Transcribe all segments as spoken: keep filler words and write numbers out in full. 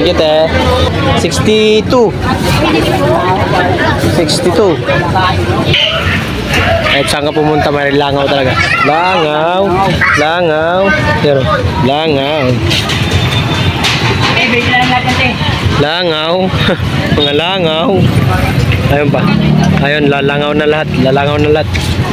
Thank you, te. sixty-two. sixty-two. Kahit saan ka pumunta, may langaw talaga. Langaw. Langaw. Pero, langaw. Langaw. Mga langaw. Ayun pa. Ayun, lalangaw na lahat. Lalangaw na lahat.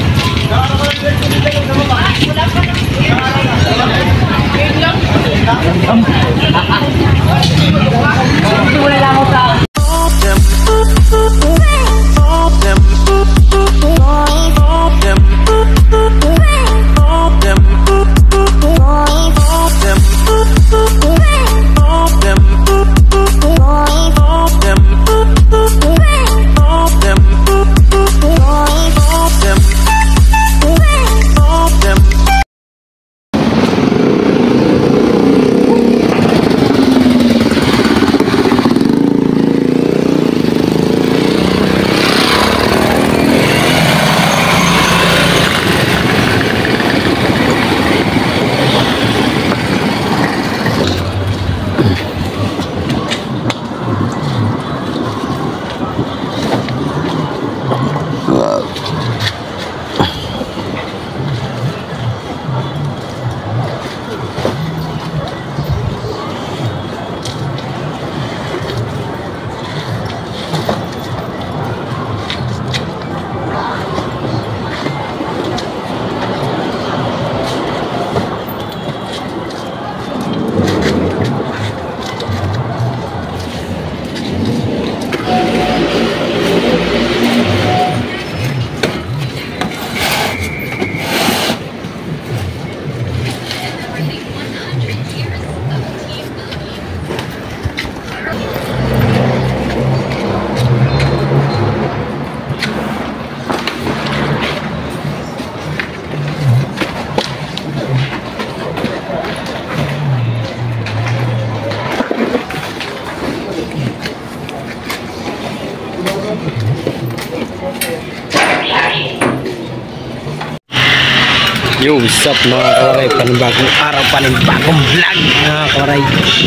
Yo, what's up mga kawaray? Panibagong araw, panibagong vlog mga kawaray.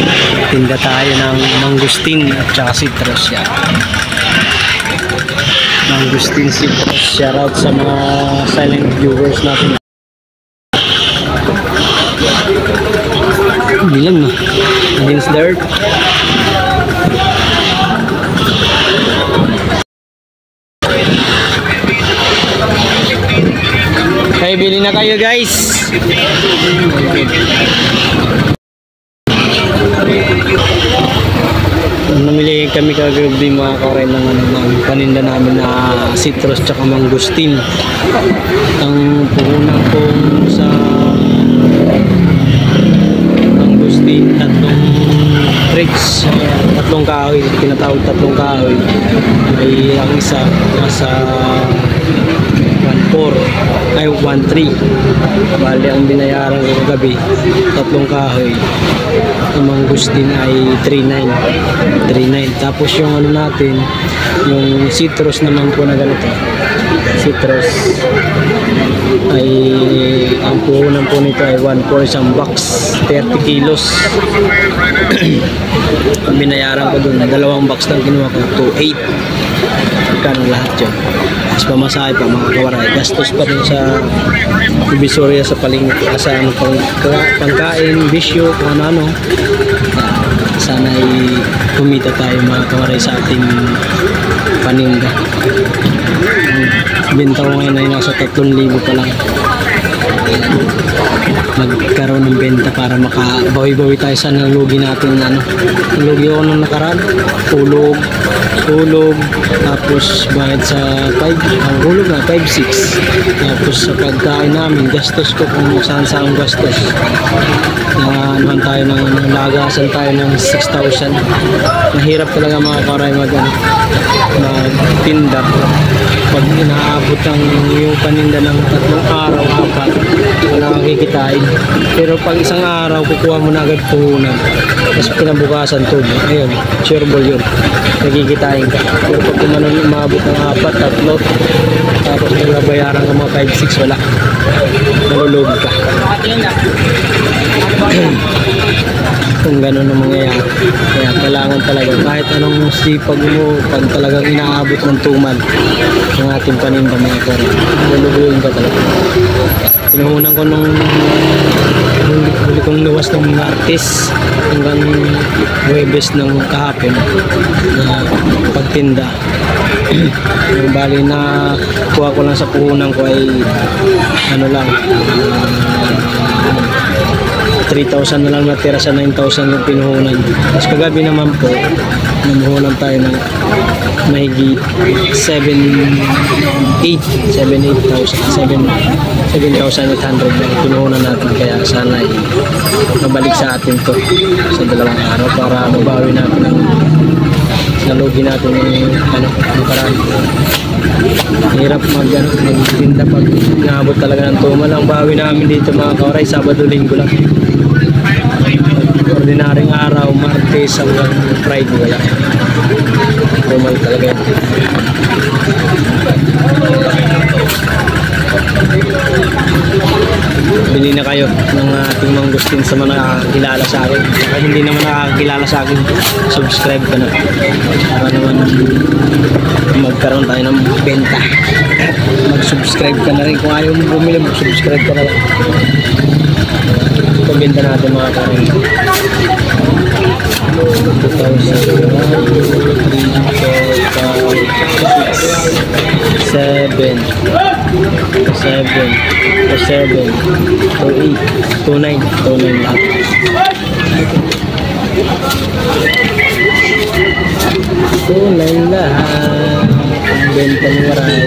Tinda tayo ng mangustin at saka citrus yan. Mangustin, citrus. Shoutout sa mga silent viewers natin. Bilang no? Against the earth. Hey, bili na kayo guys. Namili kami kagabi mga kawaray ng, ng paninda namin na citrus tsaka mangustin. Ang puhunan ko sa mangustin, tatlong tricks, tatlong kahoy, tinatawag tatlong kahoy. Ay ang isa nasa one four ay one three. Bali ang binayaran ko kagabi tatlong kahoy, ang mangustin ay three nine. Tapos yung ano natin, yung citrus naman po na ganito, citrus ay ang puhunan po nito ay one four, isang box, thirty kilos. Ang binayaran ko dun, dalawang box lang kinuha ko, two eight. Magkano lahat yun? Mas pamasahe pa mga kawaray. Gastos pa rin sa Divisoria, sa palingit, sa ano, pang, pangkain, bisyo, kung ano-ano. Sana ay kumita tayo mga kawaray sa ating paninda. Benta ko ngayon ay nasa tatlong libo pa lang. Magkaroon ng benta para makabawi-bawi tayo sa nalugi natin. Ano, nalugi ako nung nakaraan, ulog ulog, tapos bayad sa five, ang ulog na five six, tapos sa pagkain namin gastos ko kung saan saan gastos na naman tayo ng lagasan tayo ng six thousand. Mahirap talaga mga kawaray mag magtinda pag inaabot ang yung paninda ng tatlong araw, apat, wala kang kikitain. Pero pag isang araw kukuha mo na agad puhunan, tapos pinabukasan tuloy, ayun, sureball yun, nagikitain ka. Pero pag kumanon umabot ng apat, tatlo, tapos nagbabayaran ka mga five six, wala, nalulog ka. kung gano'n ang mangyayari. Kaya kailangan talaga kahit anong sipag mo, pag talagang inaabot ng tuman ng ating paninda mga kore, lulubuin ka talaga. Pinuhunan ko nung huli, huli kong luwas ng Martes hanggang Huwebes ng kahapon na pagtinda. Yung bali na kuha ko lang sa puhunan ko ay ano lang, three thousand na lang natira sa nine thousand yung pinuhunan. Tapos kagabi naman po namuhunan tayo ng mahigit seven eight thousand seven thousand eight hundred na pinuhunan natin. Kaya sana ay mabalik sa atin to sa dalawang araw para mabawi natin ang nalugi natin yung ano, yung paraan. Hirap mag ano, magtinda pag naabot talaga ng tumal. Ang bawi namin dito mga kauray, Sabado, Linggo lang. Ordinaryong araw, Martes hanggang Friday wala. Tumal talaga yan. Bili na kayo ng ating mangustin sa mga nakakilala sa akin. Kaya hindi naman nakakilala sa akin, subscribe ka na para naman magkaroon tayo ng benta. Mag-subscribe ka na rin. Kung ayaw mo bumili, mag-subscribe ka na lang. Ito benta natin mga karin. two thousand one, two, three, four, five, six, seven, seven, seven, two, eight, two, nine, two, nine lahat. two, nine lahat. Ang benta ni Waray.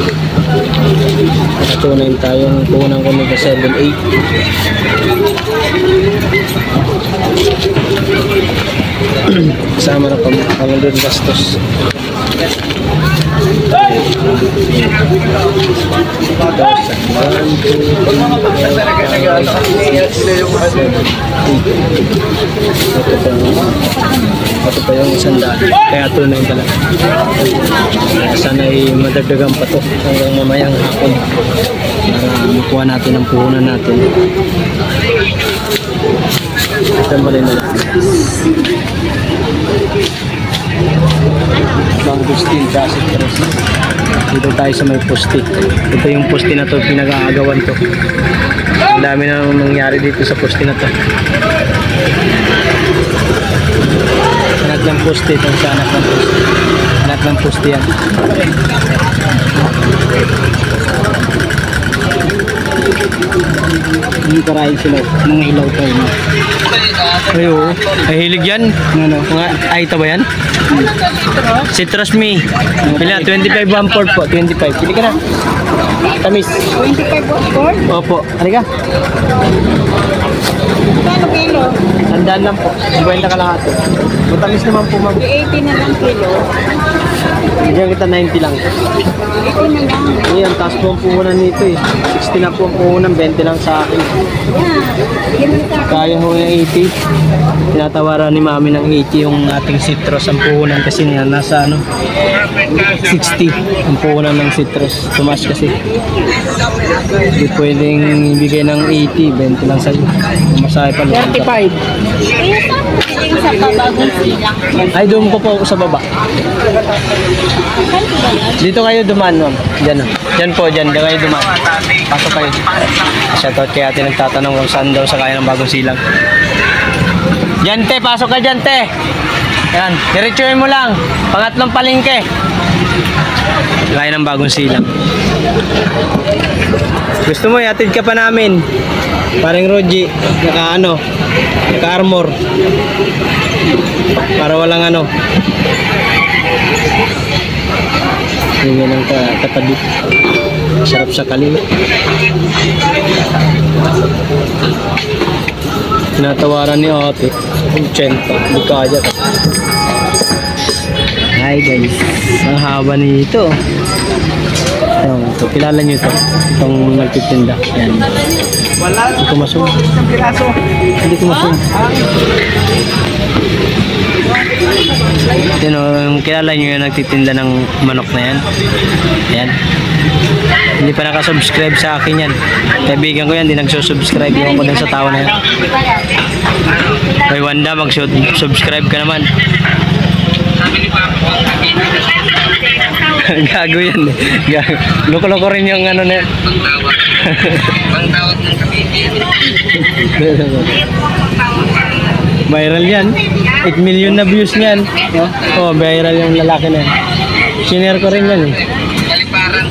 two, nine tayong puhunan ko nito seven, eight. Kasama na pang doon gastos. Ito pa yung isang daan. Kaya tunay talaga. Sana ay madagdagan pa to hanggang mamayang hapon para makuha natin ang puhunan natin. Ito mali na lang. Mangustin kasi dito tayo sa may poste. Ito yung poste na to, pinag-aagawan to. Ang dami na nangyari dito sa poste na to. Anak ng poste, itong sa anak ng poste. Anak ng poste yan. Hindi parahin sila, mga ilaw tayo no? Ay oo, ay hilig yan. Ano? Mga, ay ito ba yan? Hmm. Citrus me. Pila, twenty-five one fourth po, twenty-five. Pili ka na. Tamis. twenty-five one fourth? Opo, halika. Kano kilo? Sandaan lang po, fifty ka lahat. Matamis naman po ma'am. eighty na lang kilo. Diyan kita ninety lang. eighty na lang. Eh, ang taas po ang puhunan nito eh. sixty na po ang puhunan, twenty lang sa akin. Yeah. Kaya ho yung eighty. Tinatawaran ni mami ng eighty yung ating citrus. Ang puhunan kasi niya nasa ano sixty ang puhunan ng citrus. Tumas kasi. Hindi pwedeng ibigay ng eighty, twenty lang sa'yo. Masahe pa lang. thirty-five. Kaya saan mo sa babagong silang? Ay, doon ko po ako sa baba. Dito kayo duman, ma'am. Diyan, oh. Diyan po, diyan. Diyan kayo duman. Pasok kayo. Shoutout kaya ate nagtatanong kung saan daw sa kaya ng bagong silang. Diyan, te. Pasok ka diyan, te. Yan. Diretsuhin mo lang. Pangatlong palengke. Kaya ng bagong silang. Gusto mo, iatid ka pa namin. Parang Roji, naka ano, naka armor. Para walang ano. Ganyan ang katabi. Sarap sa kalima. Tinatawaran ni ate. eighty. Bukaya. Hi guys. Ang haba nito. Ayan, ito, kilala nyo ito. Itong nagtitinda. Ayan. Hindi ko masum. Hindi ko masum. Yan o, yung kilala nyo yung nagtitinda ng manok na yan. Ayan. Hindi pa nakasubscribe sa akin yan. Kaibigan ko yan, hindi nagsusubscribe yung ko din sa tao na yan. Ay, Wanda, mag-subscribe ka naman. Gago yan. Gago. Loko-loko rin yung ano na. Bang tawag ng kapitid. Viral yan. eight million na views niyan. Oh, viral yung lalaki na yan. Sinare ko rin yan eh. Kaliparan.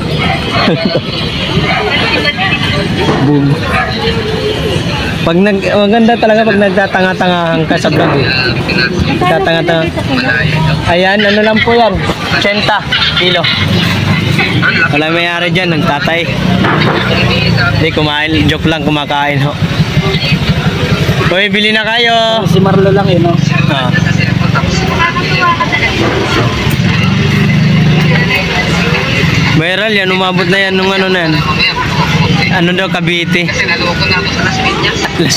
Boom. Pag nag maganda talaga pag nagtatanga-tangahan ka sa vlog eh. Nagtatanga-tanga. Ayan, ano lang po yan. eighty kilo. Wala may-ari dyan, nagtatay. Hindi, kumain. Joke lang, kumakain ho. Uy, bili na kayo. Si Marlo lang yun, no? Ah. Viral yan, umabot na yan nung ano na yan. Ano daw, Cavite. Kasi naloko na ako sa Las Piñas. Las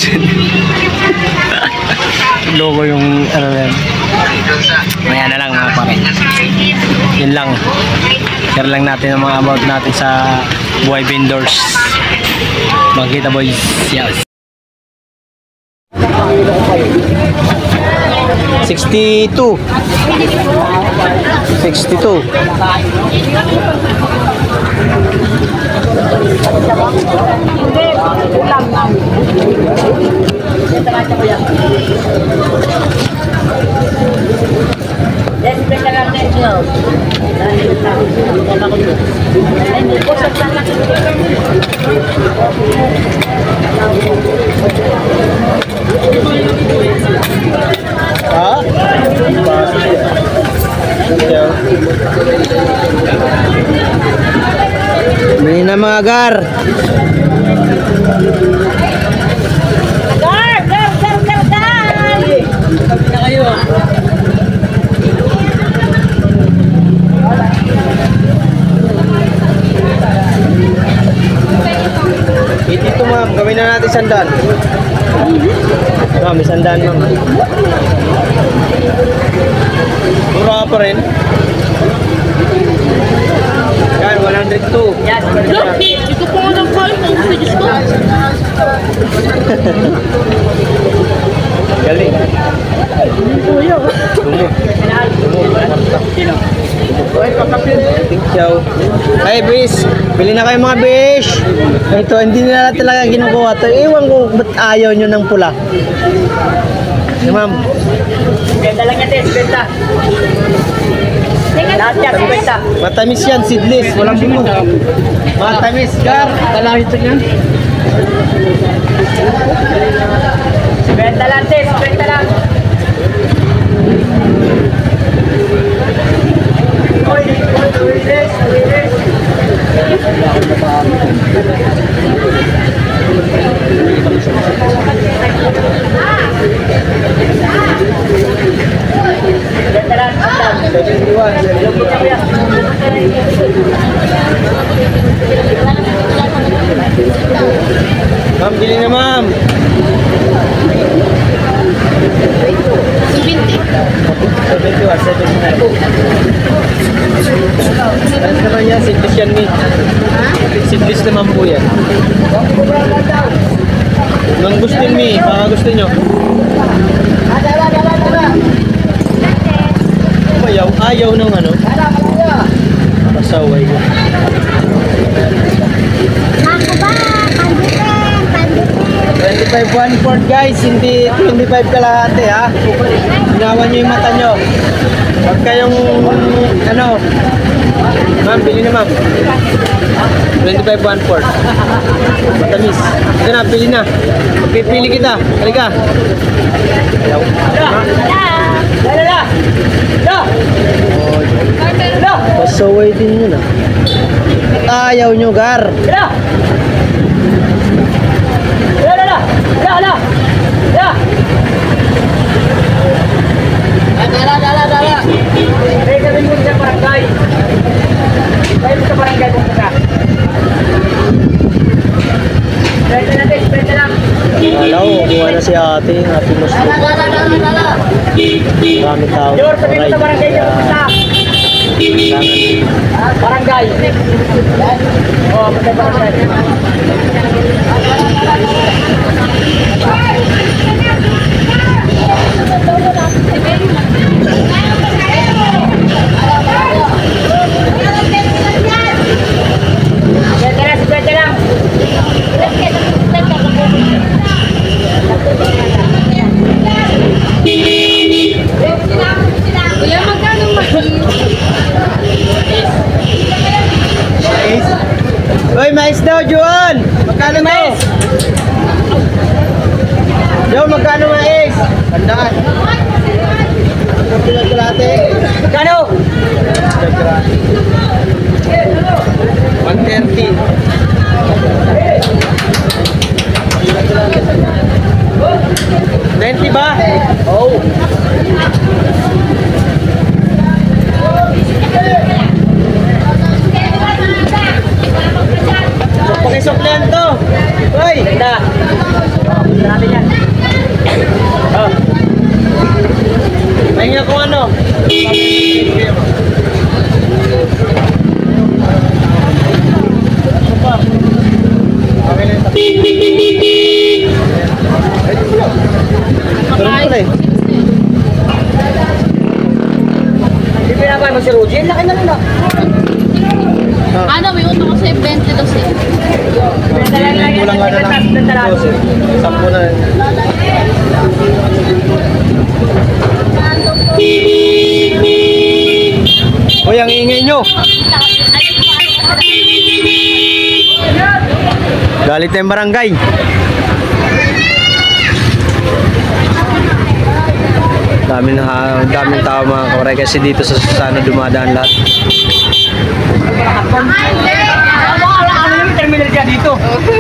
Loko yung ano na yan. Doon sa Maya na lang mga pare. Yun lang. Share lang natin ang mga about natin sa buhay vendors. Makita boys. Yes. sixty-two. sixty-two. Ha? Bili na mga gar. Gar, gar, gar, gar, gar. Na kayo. Ito ma'am, gawin na natin sandaan. Ah, may sandaan ma'am. Mura pa rin. Yan, one oh two. Yes, Look, ito po nga ng call mo. Diyos ko. Galing. Kuya. Tumo. Sino? Thank you. Hey, bis. Bili na kayo mga bish. Ito, hindi nila talaga kinukuha ito. Ewan ko, ba't ayaw nyo ng pula? Si ma'am. Benta lang yan, Tess. Benta. Lahat yan, benta. Matamis yan, seedless. Walang bungo. Matamis, gar. Dalaw ito yan. Benta lang, Tess. Benta lang. Oy, oy, oy, Tess. Oy, Tess. Benta lang, benta. Ma'am, bili na ma'am. seventy-one, seventy-nine. Ano naman yan? Seedless yan ni. Seedless naman po yan. Nang gusto mi, baka gusto nyo. Ayaw, ayaw ng ano. Pasaway ko. Ako ba? Panditin, panditin. twenty-five one fourth guys, hindi twenty-five kalahati ha. Ginawa nyo yung mata nyo. Huwag kayong ano. Ma'am, bili na ma'am. twenty-five one fourth. Matamis. Ito na, pili na. Pipili kita. Halika. Ayaw. Dala, dala. Da. Da. Pasaway din yun ah. At ayaw nyo gar. Da. Da, da, da. Da, da. Da. Dala, dala, dala. Ay, sabihin mo sa barangay. Ay, sa barangay kung ka. Pwede na, Tess. Pwede lang. Alaw, kuha na si ate. Ate Muslim. Dala, dala, dala, dala. Marami tao. Yor, sabihin mo sa barangay Kaya, kung ka. Barangay. Oh, sa barangay. Tandaan. Kano? one thirty. ninety ba? Oh. Pakisuklihan to. Hoy! Ganda. Natin yan. Oh. Pahinga kung ano. Hindi pinapay mo si Roger. Laki na lang. Ano, may utang ko sa twenty-dos eh. Kulang nga na lang. Sampo na. Uy, ang ingay nyo. Galit na yung barangay. Daming, ha, daming tao mga kawaray kasi dito sa Susana dumadaan lahat. Ano yung terminal dyan dito?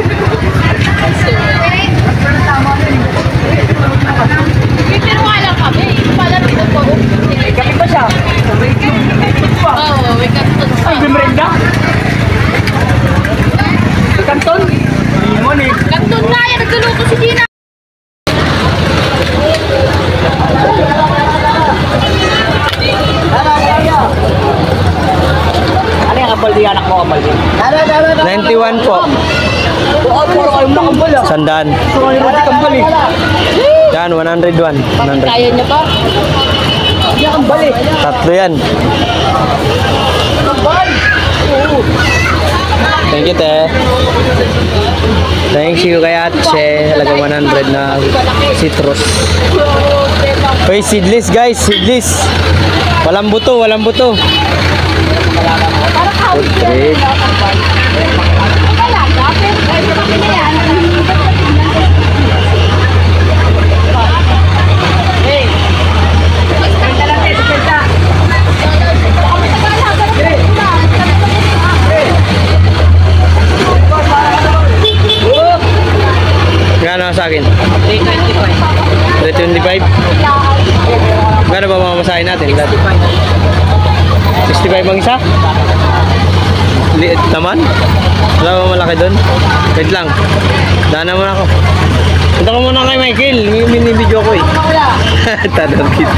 Pero wala kami. Wala dito po. Kami pa siya. Oo, may kanton pa. Ay, bimrenda. Kanton? Limon eh. Kanton na yan. Nagkaluto si Gina. Ano yung kabaldi anak mo kabaldi? ninety-one po. Oo, puro kayong nakabal ah. Sandaan. Gusto ko yung kambal eh. Yan, one hundred one. one hundred. Kaya niya pa. Hindi kambal eh. Tatlo yan. Kambal! Oo. Thank you, te. Thank you kay Atse. Halaga one hundred na citrus. Uy, seedless guys, seedless. Walang buto, walang buto. Parang hawig Okay. yan. Wala ka. Pero kami na yan. Hey! Penta lang eh, penta. Kami sa kalaga. Gano'n sa akin? three twenty-five. three twenty-five? Gano'n ba mamasahin natin? sixty-five ang isa? Liit naman? Wala ba malaki doon? Wait lang. Daan naman ako. Punta ko muna kay Michael. Mini-video ko eh. Tanong kita.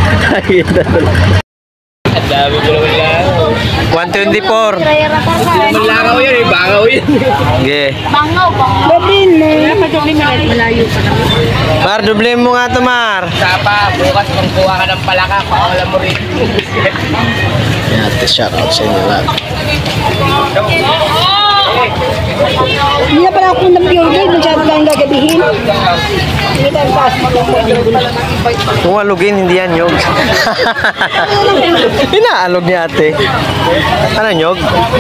Ang dami ko naman lang. one twenty-four. Lakaw yan eh, bangaw yan. Okay. Bangaw, bangaw. Babin mo. Wala pa doon malayo pa naman. Mar, duble mo nga to, Mar. Sapa, bukas kung kuha ka ng palaka, pakawala mo rin. Yan, shout out sa inyo lahat. Hindi na pala ako nag-order. Masyado lang gagabihin. Hindi tayo taas mag-order. Kung alugin, hindi yan nyog. Inaalog ni ate. Ano nyog?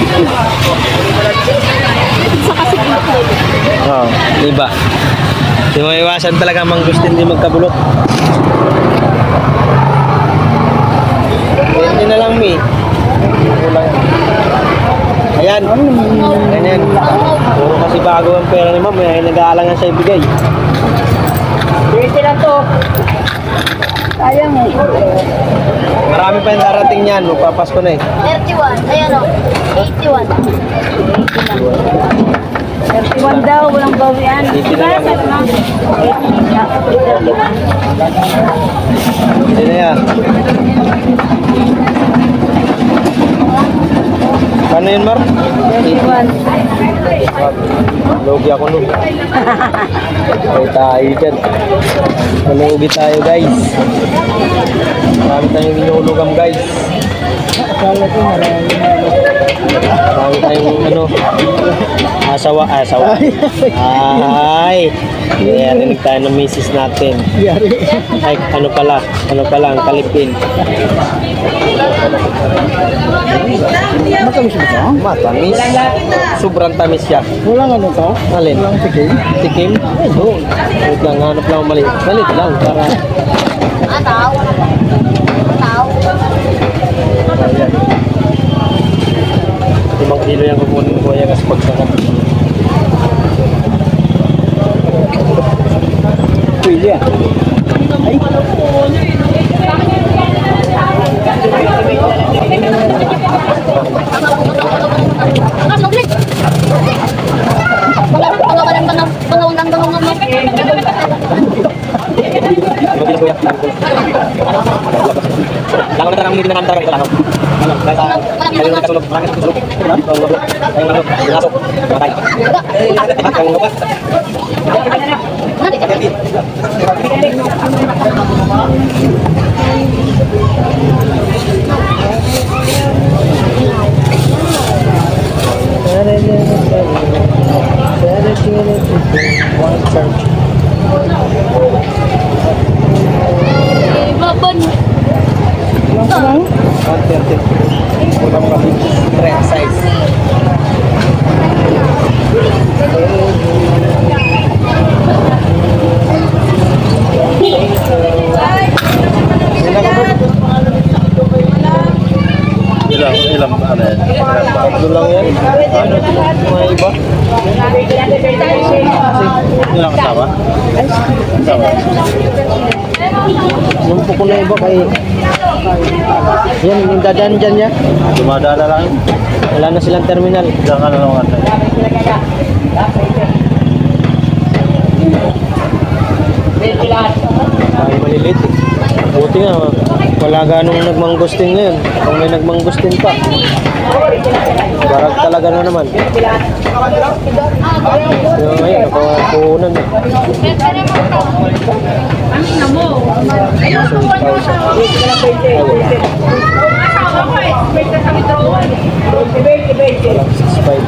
Sa kasi Oo, oh, iba. Hindi mo iwasan talaga mangustin, hindi magkabulok. Hindi na lang, Mi. Kulang. Ayan. Ganyan. Puro kasi bago ang pera ni Ma'am. May nag-aalangan sa ibigay. twenty lang to. sayang eh. Marami pa yung darating yan. Magpapasko na eh. thirty-one. Ayan o. eighty-one. thirty-one daw. Walang bawian. Diba? Sabi mo? Hindi na yan. Kano yun, Mar? thirty-one. Lugi ako nun. Ay tayo dyan. Malugi tayo, guys. Marami tayong inulugam, guys. Marami tayong ano, asawa, asawa. Ay, narinig tayo ng misis natin. Ay, ano pala, ano pala, ang kalipin. Matamis mo ito? Matamis. Sobrang tamis siya. Walang ano to? Alin? Walang tikim? Tikim? Oo. Wait lang, hanap lang mali. Malit lang, para... Ataw. Ataw. Ayan. Limang kilo yung kukunin ko yan kasi pagsakap. Pwede ah. Ay. Langaw na tarang hindi na kantarang ito langaw. Kayo na kasulog, langit kasulog. Kayo na lasok, matay. Kayo na ba? Babon. one thirty. Kurang kami trend size. Ilang, ilang, ano yan? Tatlo lang yan. Ano? Mga iba? Ilang kasama? Kasama? Yung puko na iba kay... Yan, yung dadaan dyan niya. Dumadala lang. Wala na silang terminal. Ilang ano lang ano. Ay, malilit. Buti nga, wala ganong nagmanggustin ngayon. Kung may nagmanggustin pa. Barag talaga na naman. So, ayun, nakakunan na. Walang six five.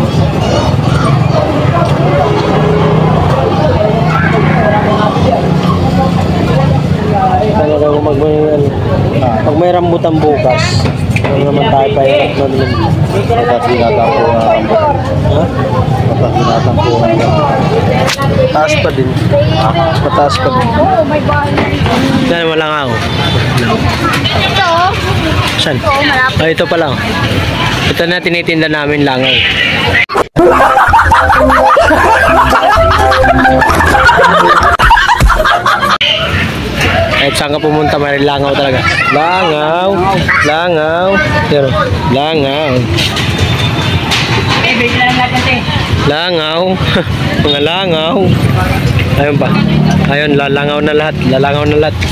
Talaga kung mag may, ano, pag may rambutan bukas, ano naman tayo pa yung nalulog. Tapos tinatampo ang Ha? tapos tinatampo ang Taas pa din. Mataas pa din. Oh my God. Dahil wala nga ako. Ito. Saan? Ito, malapit. Oh, ito pa lang. Ito na tinitinda namin langaw. Kahit saan ka pumunta, may langaw talaga. Langaw! Langaw! Pero, langaw! Langaw! Mga langaw! Ayun pa. Ayun, lalangaw na lahat. Lalangaw na lahat.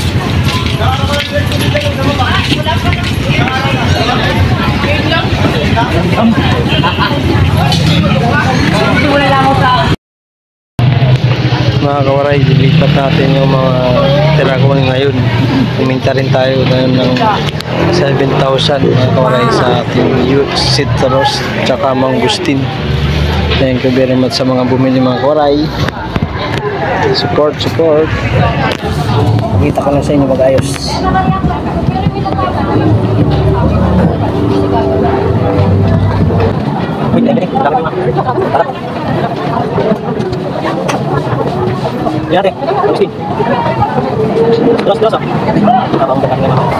Mga kawaray, dilipat natin yung mga tirakuan ngayon. Puminta rin tayo ngayon ng seven thousand mga kawaray sa ating youth citrus tsaka mangustin. Thank you very much sa mga bumili mga kawaray. Support, support. Pakita ko lang sa inyo mag-ayos. Wait, ay, ay, dami mo. Tara. Lihat ya, terus ini. Terus terus. Abang bukan yang mau.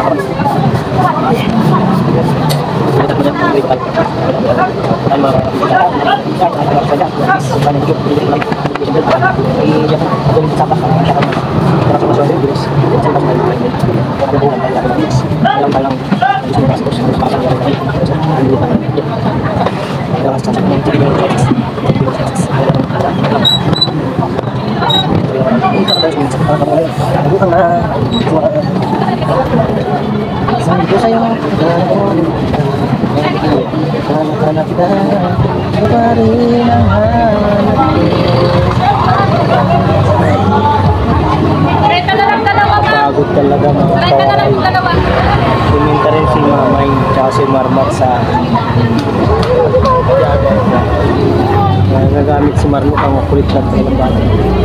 Kita punya beri kali. Kan mau. Saya saja. Bukan itu di lagi. Iya, aku minta sabar sama masyarakat. Terus masuk aja terus. Saya pas lagi lagi. Ada bukan banyak terus. Dalam-dalam di sini terus terus pasang yang lagi. Dalam cacat yang jadi yang terus. Bukan lah. Sayang itu sayang. Karena kita kembali Renta na lang dalawa, ma'am. Pagod talaga mga Renta na lang kawaray. dalawa. Puminta rin si Mamay tsaka si Marmar sa uh, nagamit si Marmar ang kulit na ng bata.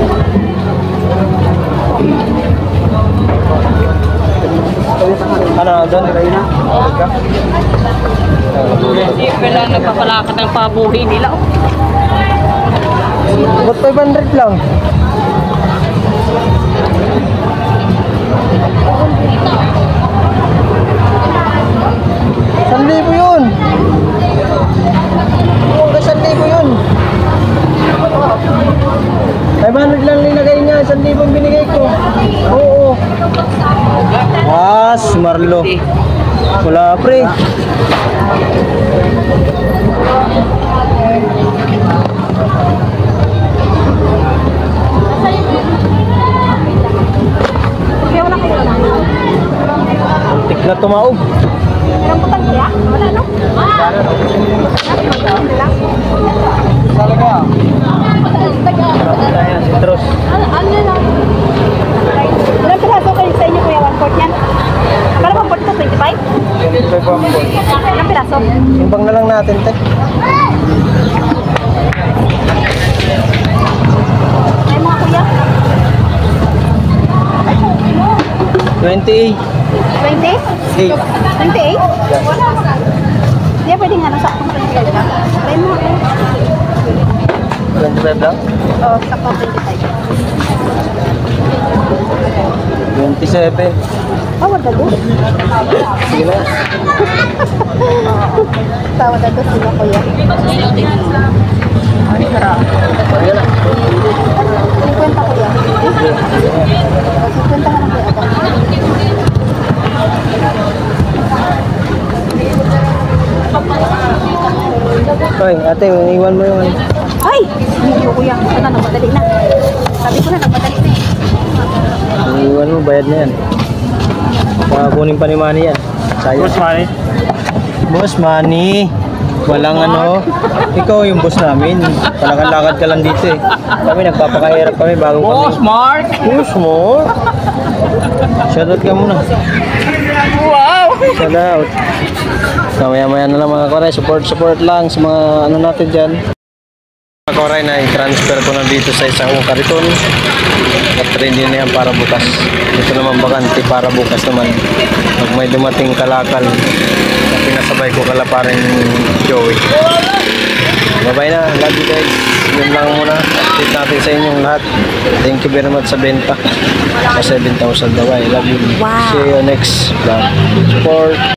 Ano, doon? Reyna? Hindi pala nagpapalakat ng pabuhi nila. Ba't five hundred lang? San libo yun? Oo, san libo yun? five hundred lang linagay niya, san libo binigay ko. Oo. Ah, si Marlo. Wala pre. Kaya wala kayo lang. Antik na tumaog. Meron pa kaya? Wala no? Talaga. Citrus. Ano lang? Ilang piraso kayo sa inyo kuya? One fourth yan? Pero one fourth ito, twenty-five? twenty-five ang po. Ilang piraso? Timbang na lang natin, te. Ay mga kuya? twenty-eight. twenty? Eight. twenty-eight? Hindi yeah, pwede nga nung saktong twenty-five ka. Try mo ako. twenty-five lang? Oo, saktong twenty-five. twenty-seven. Tawad na doon. Sige na. Tawad na doon sila kuya. Ay, sarap. Sige na. fifty kuya. fifty ka na kuya. Hoy, ate, iwan mo yung ano. Ay! Hindi kuya. Ano, nagmadali na. Sabi ko na, nagmadali na. Iwan mo, bayad na yan. Pakakunin pa ni Manny yan. Sayang. Boss Manny. Boss Manny. Walang ano. Ikaw yung boss namin. Palakad-lakad ka lang dito eh. Kami nagpapakahirap kami bago kami. Boss Mark! Boss mo? Shoutout ka muna. Wow! Shoutout. So, maya-maya na lang mga koray. Support-support lang sa mga ano natin dyan. Mga koray na i-transfer ko na dito sa isang kariton. At ready na yan para bukas. Ito naman bakante para bukas naman. Pag may dumating kalakal, na pinasabay ko kalaparin Joey. Bye-bye na. Love you guys. Yun lang muna. Update natin sa inyong lahat. Thank you very much sa benta. Sa seven thousand daw. I love you. Wow. See you next vlog. Support.